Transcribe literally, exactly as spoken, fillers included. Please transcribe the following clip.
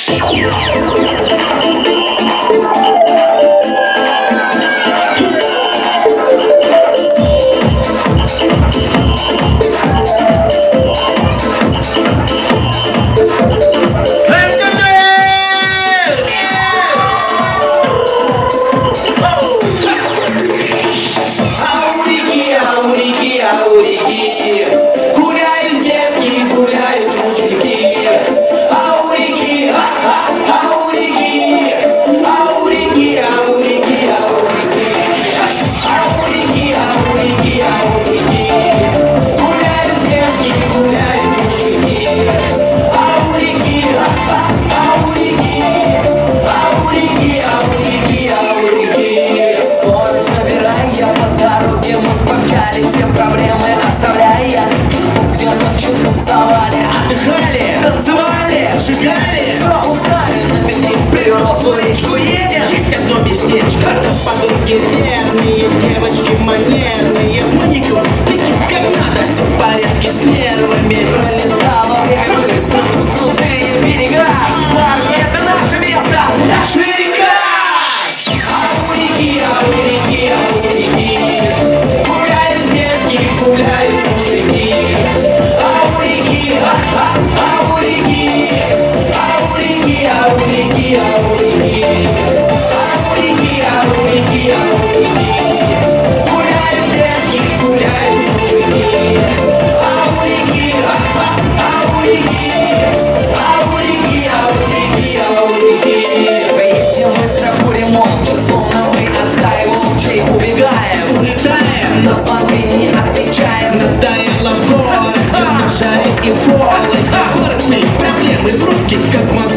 Речку едем. Есть одно местечко, подруги верные, девочки манерные, маникюр, таким как надо, все в порядке с нервами. Пролетало время, были крутые берега. Парни, это наше место, наша река. Ауреки, ауреки, ауреки, гуляют детки, гуляют мужики. Ауреки, ауреки, ауреки, ауреки, ауреки. И волны, городные проблемы в руки, как мозг.